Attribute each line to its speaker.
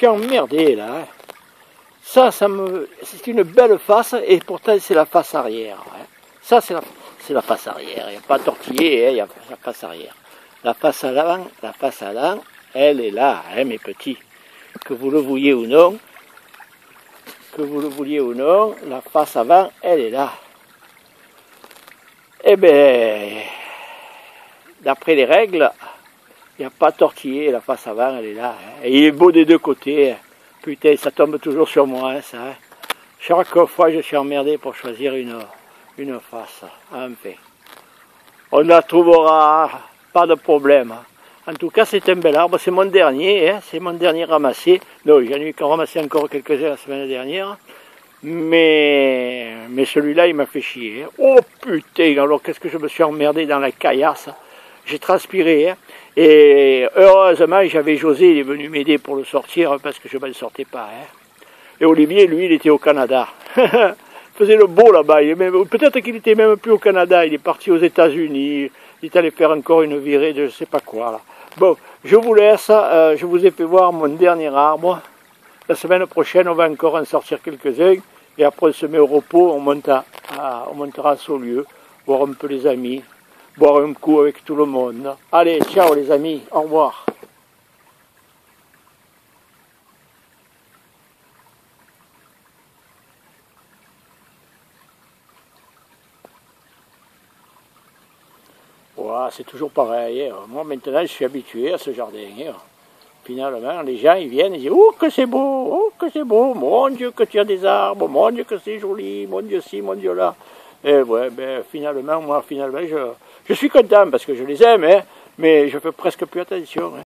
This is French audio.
Speaker 1: suis emmerdé là. Hein. Ça c'est une belle face et pourtant c'est la face arrière. Hein. Ça c'est la face arrière. Il n'y a pas tortillé, hein, il y a la face arrière. La face avant, elle est là, hein, mes petits. Que vous le vouliez ou non, la face avant, elle est là. Eh bien, d'après les règles, il n'y a pas tortillé, la face avant, elle est là. Hein. Et il est beau des deux côtés. Hein. Putain, ça tombe toujours sur moi, hein, ça. Hein. Chaque fois, je suis emmerdé pour choisir une face. Enfin, on la trouvera, pas de problème. En tout cas, c'est un bel arbre. C'est mon dernier, hein, c'est mon dernier ramassé. Non, j'en ai eu qu'à ramasser encore quelques-uns la semaine dernière. Mais celui-là, il m'a fait chier. Hein. Oh putain, alors qu'est-ce que je me suis emmerdé dans la caillasse. J'ai transpiré. Hein. Et heureusement, j'avais José, il est venu m'aider pour le sortir parce que je ne m'en sortais pas. Hein. Et Olivier, lui, il était au Canada. Il faisait le beau là-bas. Peut-être qu'il était même plus au Canada. Il est parti aux États-Unis. Il est allé faire encore une virée de je ne sais pas quoi. Là. Bon, je vous laisse. Je vous ai fait voir mon dernier arbre. La semaine prochaine, on va encore en sortir quelques-uns. Et après, on se met au repos. On montera à Saulieu, voir un peu les amis, boire un coup avec tout le monde. Allez, ciao les amis. Au revoir. Voilà, c'est toujours pareil. Hein. Moi, maintenant, je suis habitué à ce jardin. Hein. Finalement, les gens, ils viennent, ils disent « Oh, que c'est beau! Oh, que c'est beau! Mon Dieu, que tu as des arbres! Mon Dieu, que c'est joli! Mon Dieu, ci, mon Dieu, là! » Et ouais, ben, finalement, je suis content parce que je les aime, hein, mais je fais presque plus attention. Hein.